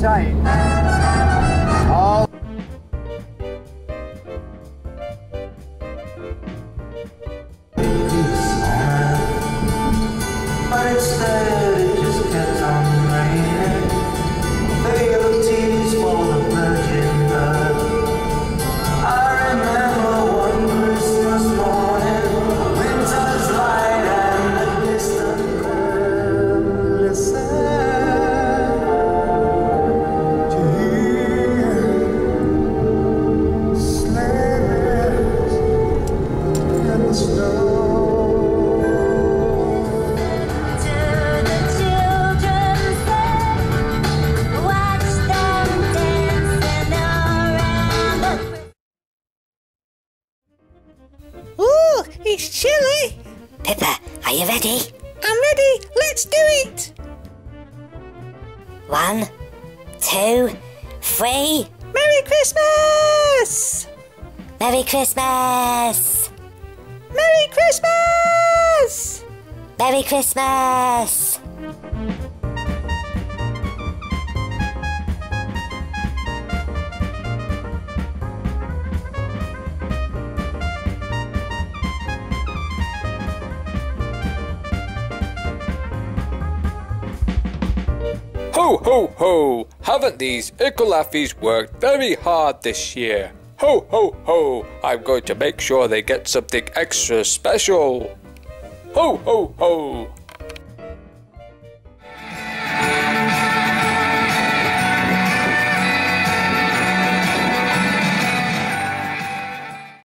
tight. All but instead it just kept on raining. Fatal tears for the virgin birth. I remember one Christmas morning, winter's light and the distant curve. Listen to hear sleighs in the snow. Ooh, it's chilly. Pippa, are you ready? I'm ready. Let's do it. 1, 2, 3. Merry Christmas! Merry Christmas! Merry Christmas! Merry Christmas! Ho ho ho! Haven't these ickle Affies worked very hard this year? Ho ho ho! I'm going to make sure they get something extra special! Ho ho ho!